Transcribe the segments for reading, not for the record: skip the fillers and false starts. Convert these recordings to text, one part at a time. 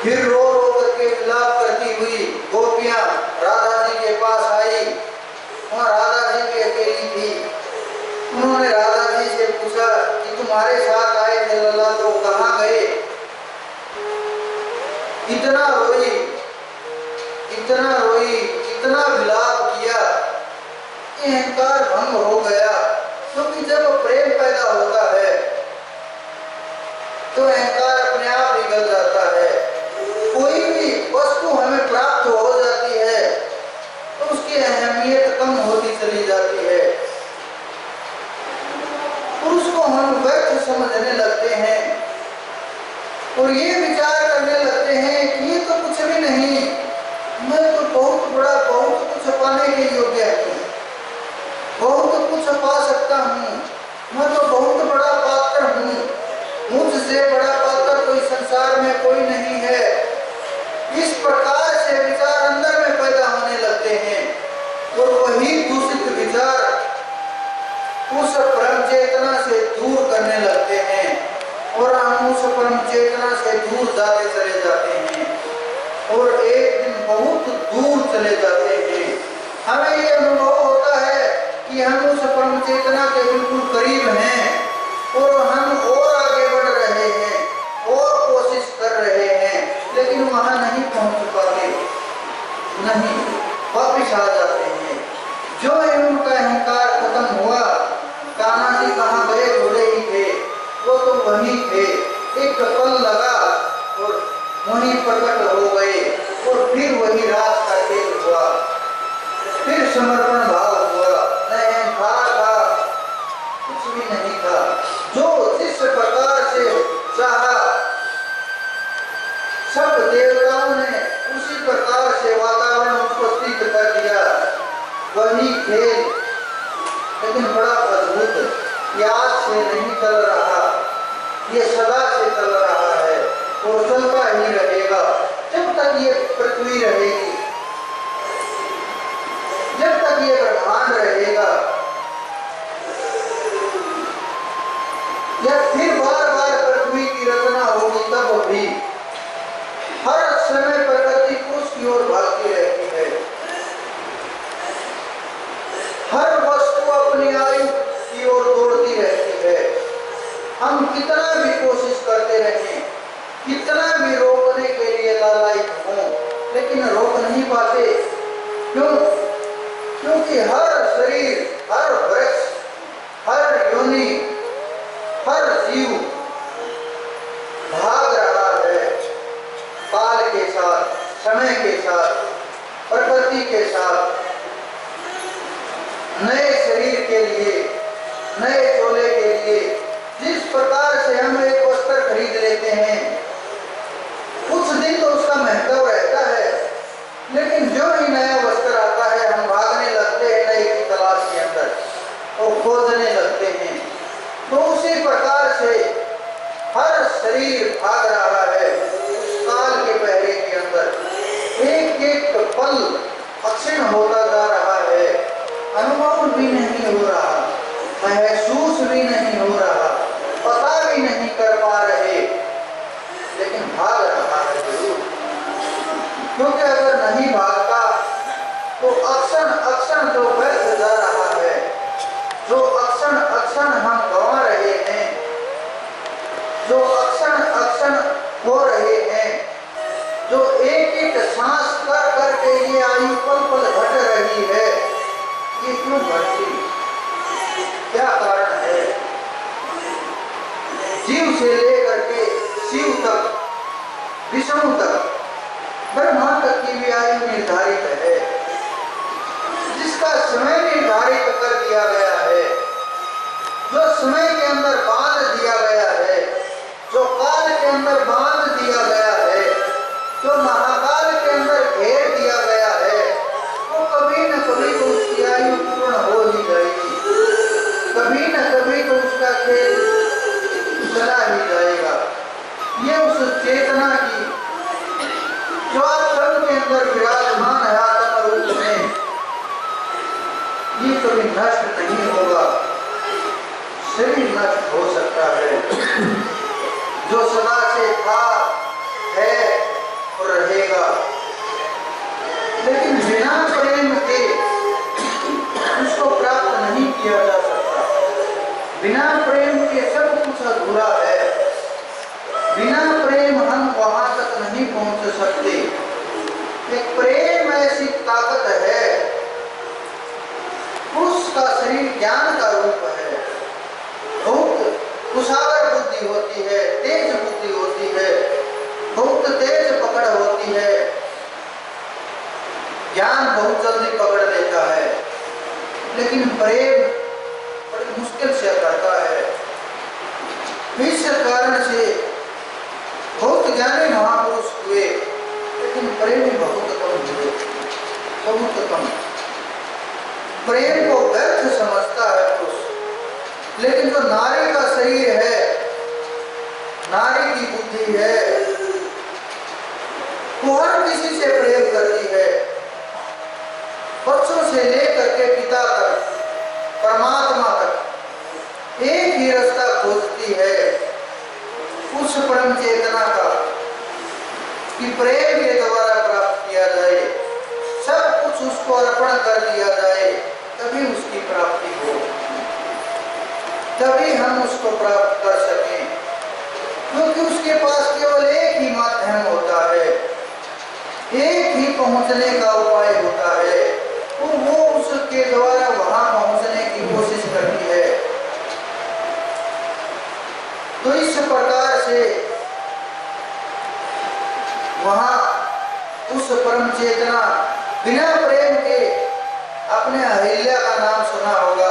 फिर रो रो करके विलाप करती हुई गोपियां राधा जी के पास आई। वहाँ राधा जी भी अकेली थी। उन्होंने राधा जी से पूछा कि तुम्हारे साथ आए थे लला तो कहाँ गए? इतना रोई, इतना रोई, इतना विलाप किया, अहंकार भंग हो गया। क्योंकि जब प्रेम पैदा होता है तो अहंकार अपने आप निकल जाता है। कोई भी वस्तु हमें प्राप्त हो जाती है तो उसकी अहमियत कम होती चली जाती है और उसको हम व्यर्थ समझने लगते हैं और ये विचार करने लगते हैं कि ये तो कुछ भी नहीं, मैं तो बहुत बड़ा, बहुत कुछ पाने के योग्य हूँ, बहुत कुछ पा सकता हूँ, मैं तो बहुत बड़ा पात्र हूँ, मुझसे बड़ा पात्र कोई संसार में कोई नहीं है। इस प्रकार से विचार अंदर में पैदा होने लगते हैं और वही दूषित विचार उस परम चेतना से दूर करने लगते हैं और हम उस परम चेतना से दूर जाते चले जाते हैं और एक दिन बहुत दूर चले जाते हैं। हमें ये अनुभव होता है कि हम उस परम चेतना के बिल्कुल करीब हैं और हम और आगे बढ़ रहे हैं और कोशिश कर रहे हैं, लेकिन वहां नहीं पहुंच पाते, नहीं, वापिस आ जाते हैं। जो ही उनका अहंकार खत्म हुआ, कान्हा जी कहाँ गए? थोड़े ही थे, वो तो वहीं थे। एक पल लगा और वहीं प्रकट हो गए और फिर वही रात का खेल हुआ, फिर समर्पण भाव हुआ। न अहंकार था, कुछ भी नहीं था। जो जिस प्रकार से चाहा सब देवताओं ने उसी प्रकार से वातावरण उपस्थित कर दिया, वही खेल, लेकिन बड़ा अद्भुत। ये आज से नहीं चल रहा, ये सदा से चल रहा है और चलता ही रहेगा जब तक ये पृथ्वी रहेगी, जब तक ये ब्रह्मांड रहेगा। या फिर बार बार पृथ्वी की रचना होगी तब भी हर समय प्रकृति पुरुष की ओर भागती रहती है। हर वस्तु अपनी आयु की ओर दौड़ती रहती है। हम कितना भी कोशिश करते रहें, कितना भी रोकने के लिए लालायित हों, लेकिन रोक नहीं पाते। क्यों? क्योंकि हर शरीर, हर वृक्ष, हर योनि, हर जीव भाग रहा है काल के साथ, समय के साथ, प्रकृति के साथ, नए शरीर के लिए, नए चोले के लिए। जिस प्रकार से हम एक वस्त्र खरीद लेते हैं, कुछ दिन तो उसका महत्व रहता है, लेकिन जो ही नया वस्त्र आता है हम भागने लगते हैं नए की तलाश के अंदर और खोजने लगते हैं। तो उसी प्रकार से हर शरीर भाग रहा है उस काल के पहरे के अंदर। एक एक पल अक्षीण होता जा रहा है, अनुभव भी नहीं हो रहा, महसूस भी नहीं हो रहा, पता भी नहीं कर पा रहे, लेकिन भाग रहा है जरूर। क्योंकि अगर नहीं भागता तो अक्षण अक्षण तो व्यर्थ जा रहा है। जो अक्षण अक्षण हम गंवा रहे हैं, जो अक्षण अक्षण हो रहे हैं, जो एक एक सांस कर करके ये आयु पल पल घट रही है, ये क्यों घटती? क्या कारण है? जीव से लेकर के शिव तक, विष्णु तक, ब्रह्मा तक की भी आयु निर्धारित है, जिसका समय निर्धारित कर दिया गया है, जो समय के अंदर बांध दिया गया है, जो काल के अंदर बांध दिया गया है, जो महाकाल के अंदर घेर दिया गया है, वो कभी न कभी तो उसकी आयु पूर्ण हो ही जाएगी, कभी न कभी तो उसका खेल चला ही जाएगा। ये उस चेतना की जो आत्म के अंदर विराजमान है आत्म रूप में, ये कभी नष्ट नहीं होगा। शरीर नष्ट हो सकता है, जो सदा से था, है और रहेगा। लेकिन बिना प्रेम के उसको प्राप्त नहीं किया जा सकता। बिना प्रेम के सब कुछ अधूरा है। बिना प्रेम हम वहां तक नहीं पहुंच सकते। एक प्रेम ऐसी ताकत है, उसका शरीर ज्ञान का रूप है। बहुत कुशागर बुद्धि होती है, तेज बुद्धि होती है, बहुत तेज पकड़ होती है, ज्ञान बहुत जल्दी पकड़ लेता है। लेकिन प्रेम बड़ी मुश्किल से करता है। इस कारण से बहुत ज्ञानी महापुरुष हुए, लेकिन प्रेम बहुत कम हुए, बहुत कम। प्रेम को व्यर्थ समझता है पुरुष। लेकिन जो नारी का शरीर है, नारी की बुद्धि है, वो हर किसी से प्रेम करती है। बच्चों से लेकर के पिता तक, परमात्मा तक एक ही रास्ता खोजती है, उस परम चेतना का, कि प्रेम के द्वारा प्राप्त किया जाए, सब कुछ उसको अर्पण कर दिया जाए, तभी उसकी प्राप्ति हो, तभी हम उसको प्राप्त कर सकें। क्योंकि उसके पास केवल एक ही माध्यम होता है, एक ही पहुंचने का उपाय होता है, तो वो उसके द्वारा वहां पहुंचने की कोशिश करती है। तो इस प्रकार से वहां उस परम चेतना बिना प्रेम के, अपने अहिल्या का नाम सुना होगा,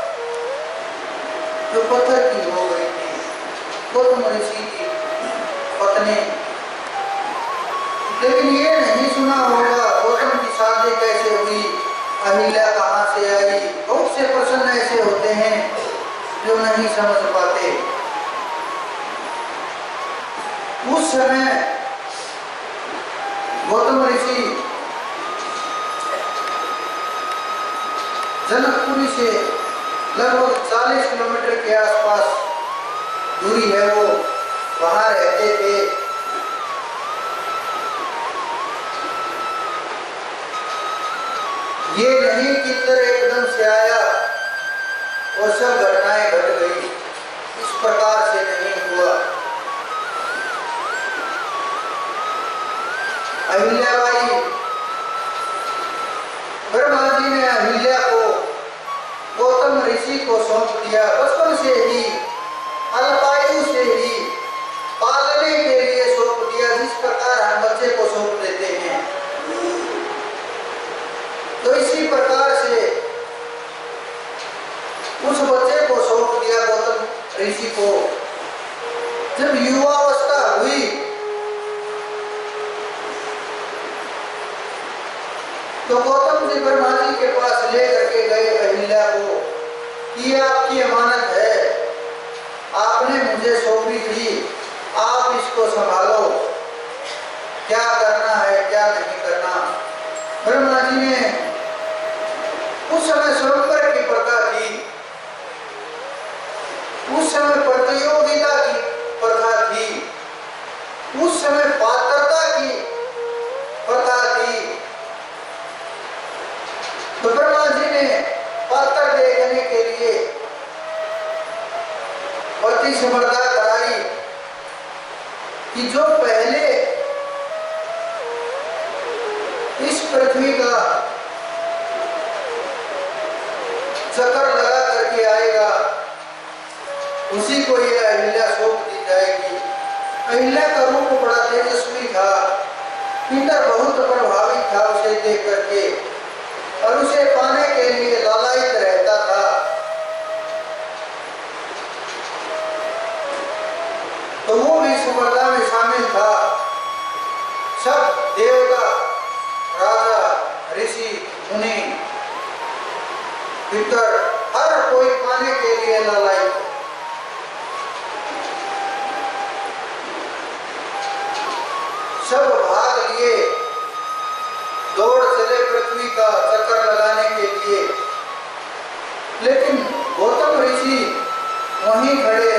जो पत्थर की हो गई थी, गौतम ऋषि की पत्नी। लेकिन ये नहीं सुना होगा गौतम की शादी कैसे हुई, अहिल्या कहाँ से आई। बहुत से प्रश्न ऐसे होते हैं जो नहीं समझ पाते। उस समय गौतम ऋषि जनकपुरी से लगभग 40 किलोमीटर के आसपास दूरी है, वो वहां रहते थे। ये नहीं कि इधर एकदम से आया और सब घटनाएं घट गई, इस प्रकार से नहीं हुआ। अहिल्याबाई, ब्रह्मा जी ने अहिल्या को गौतम ऋषि को सौंप दिया। बचपन से ही, अल्पायु से ही पालने के लिए सौंप दिया, जिस प्रकार हम बच्चे को सौंप देते हैं। तो इसी प्रकार से उस बच्चे को सौंप दिया गौतम ऋषि को। जब युवावस्था हुई तो गौतम जी ब्रह्मा जी के पास ले करके गए अहिल्या को, ये आपकी अमानत है, आपने मुझे सौंपी थी, आप इसको संभालो, क्या करना है क्या नहीं करना। ब्रह्मा जी ने, उस समय स्वयंवर की प्रथा थी, उस समय प्रतियोगिता की प्रथा थी, उस समय पात्रता की प्रथा थी। तो ब्रह्मा जी ने पात्र देखने के लिए प्रतिस्पर्धा कराई कि जो पहले इस पृथ्वी का चक्कर लगा करके आएगा, उसी को यह अहिल्या सौंप दी जाएगी। अहिल्या का रूप बड़ा तेजस्वी था, इंद्र बहुत प्रभावित था उसे देख करके, और उसे पाने के लिए लालायित रहता था। तो वो भी स्पर्धा में शामिल था। सब देवता, राजा, ऋषि, मुनि, पितर, हर कोई पाने के लिए लालायित। सब भाग लिए, दौड़ चले पृथ्वी का चक्कर लगाने के लिए। लेकिन गौतम ऋषि वहीं खड़े